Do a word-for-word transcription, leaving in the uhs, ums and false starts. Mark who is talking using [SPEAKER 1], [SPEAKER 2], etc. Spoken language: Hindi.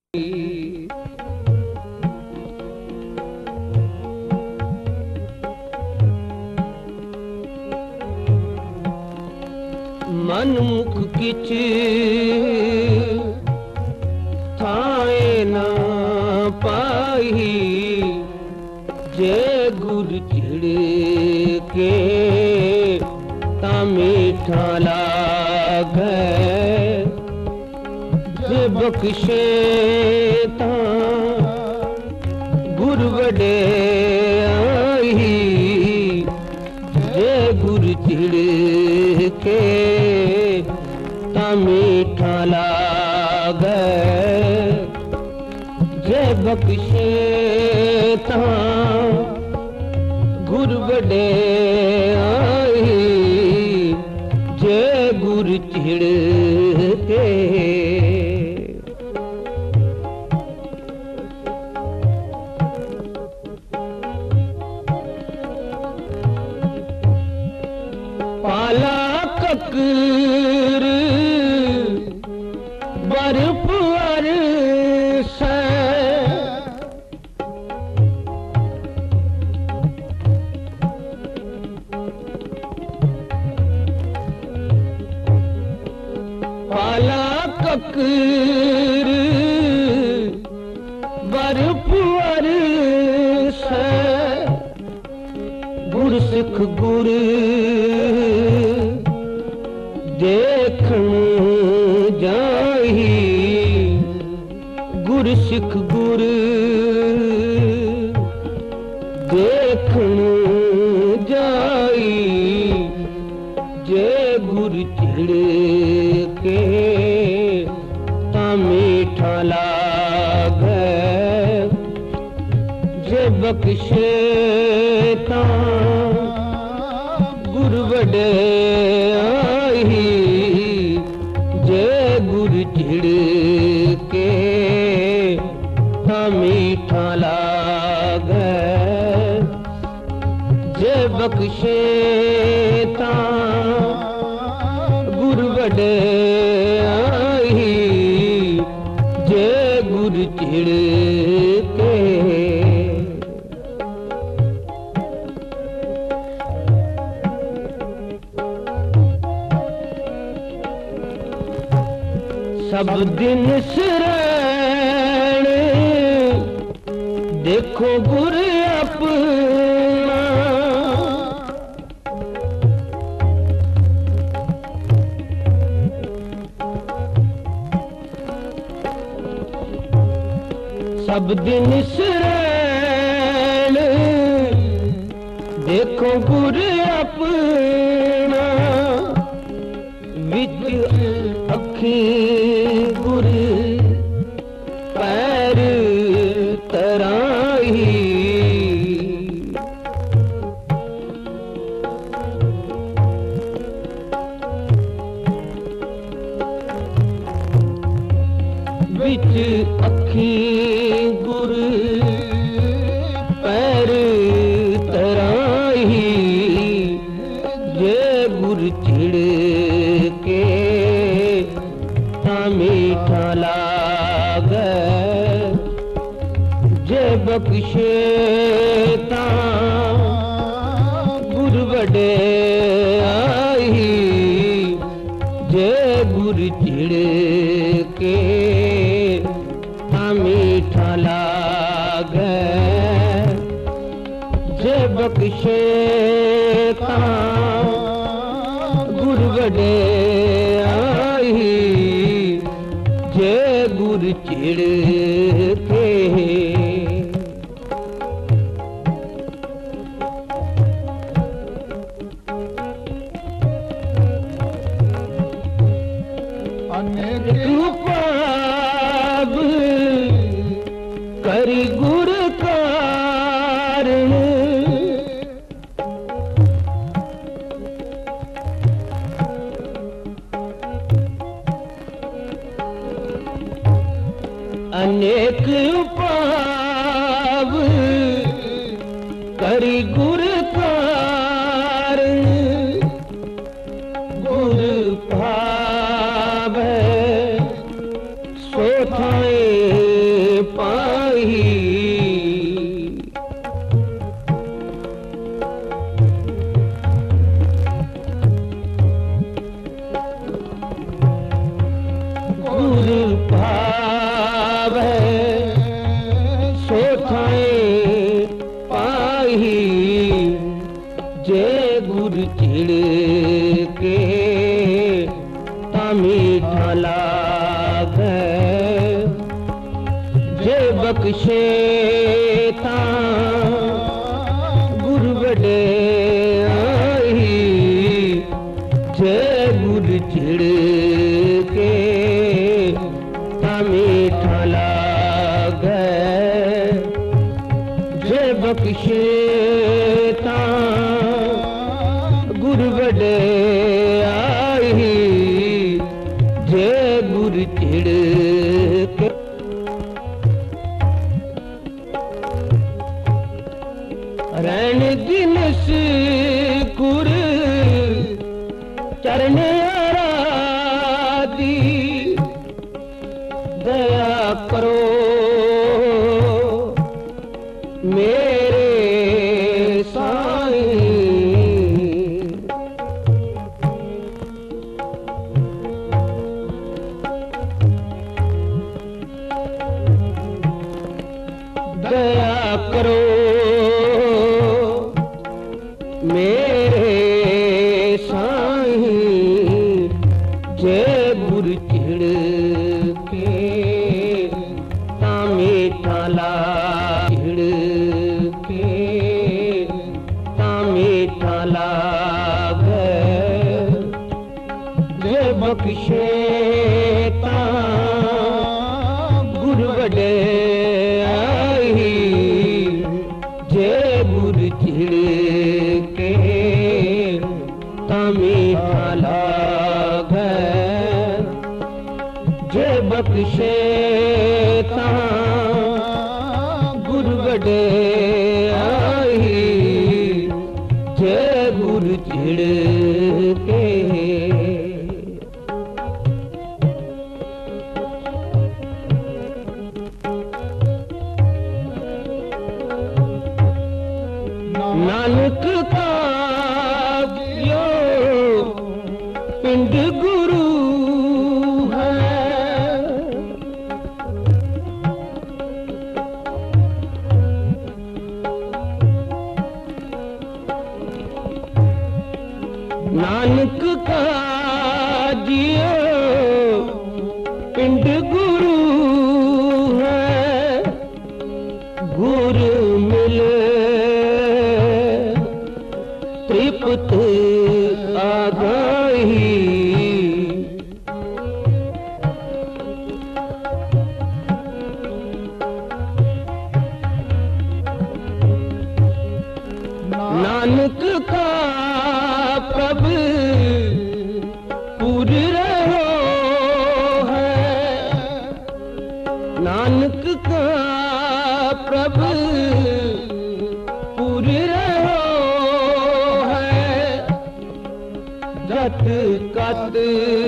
[SPEAKER 1] मनमुख किच थाए ना पाई, जे गुर चिड़ के ता मीठा लागे, जे बख्शे ता गुर वडे आई, जे गुर चिड़ के ता मीठा लागे, जे बख्शे ता गुर वडे आई, जे गुर चिड़ के। पाला ककर बर्फ अरसे, पाला ककर बर्फ अरसे, गुर सिख गुर देखन जाही, गुर सिख गुर देखन जाई, जे गुर चिड़ के ता मीठा लागे, जे बख्शे ता गुर वडे आई, जे गुर चिड़ के ता मीठा लागे, जे बख्शे ता गुर वडे आई, जे गुर चिड़ के। सब दिन शरण देखो गुर अपना, सब दिन शरण देखो गुर अपना, विच अखी गुर पैर तराही, विच अखी गुर पैर तराही, जे गुर चिड़ के ता मीठा लागे, जे बख्शे ता गुर वडे आई, जे गुर चिड़ के ता मीठा लागे, जे बख्शे ता गुर वडे आई, जे गुर चिड़ के।
[SPEAKER 2] अनेक
[SPEAKER 1] रूपाब करी गुर कारण, अनेक पाव करी गुर कारण, गुर पावे सो थाए भावै सो थाए पाही जे गुर चिड़ के ता मीठा लागै जे बख्शे ता गुर वडे जे गुर चिड़ के ता मीठा लागै जे बख्शे ता गुर वडे आई जे गुर चिड़ के रैन दिनस गुर चरण आराधी दया करो मेरे साईं दया करो मेरे साईं जे गुर चिड़ के ता मीठा लाग के ता मीठा लाग जे बख्शे ता गुर वडे आई जे गुर चिड़ के ता मीठा लागै जे बख्शे ता गुर वडे आई जे गुर चिड़ के नानक का यो पिंड गुरु है नानक का जियो पिंड गुरु है गुरु मिले त्रिपुत आगाही नानक का प्रभु पूर रहो है नानक का प्रभु पूर रहो है जत कत